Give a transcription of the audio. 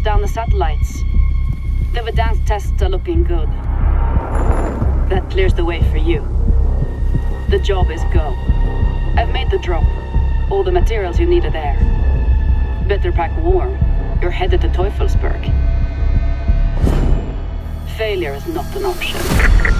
down the satellites. The advanced tests are looking good. That clears the way for you. The job is go. I've made the drop. All the materials you need are there. Better pack warm. You're headed to Teufelsberg. Failure is not an option.